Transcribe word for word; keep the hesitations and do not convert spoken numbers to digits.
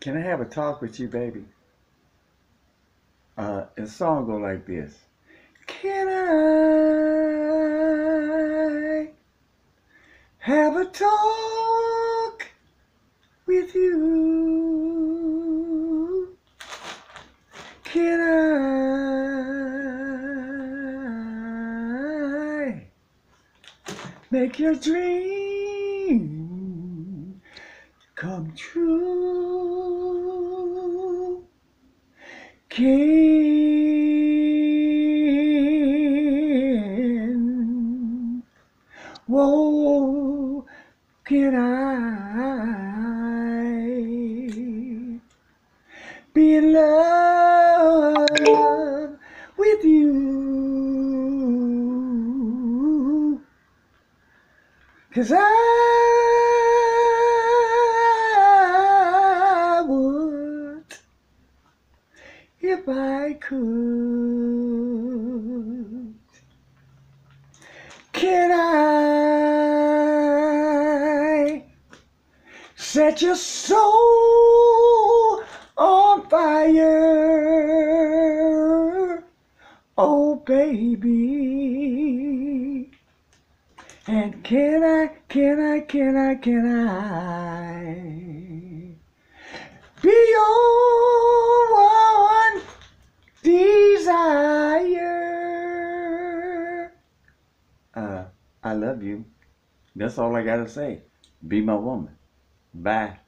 Can I have a talk with you, baby? Uh, the song go like this. Can I have a talk with you? Can I make your dream come true? Can, whoa, can I be in love with you? 'Cause I would if I could. Can I set your soul on fire? Oh, baby. And can I, can I, can I, can I be your one desire? Uh, I love you. That's all I gotta say. Be my woman. Bye.